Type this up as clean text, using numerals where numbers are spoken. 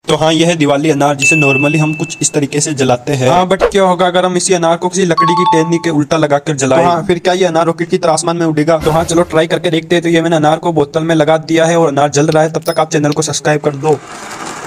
तो हाँ, यह है दिवाली अनार, जिसे नॉर्मली हम कुछ इस तरीके से जलाते हैं। हाँ, बट क्या होगा अगर हम इसी अनार को किसी लकड़ी की टहनी के उल्टा लगाकर जलाएं? तो हाँ, फिर क्या ये अनार रॉकेट की तरह आसमान में उड़ेगा? तो हाँ, चलो ट्राई करके देखते हैं। तो ये मैंने अनार को बोतल में लगा दिया है और अनार जल रहा है। तब तक आप चैनल को सब्सक्राइब कर दो।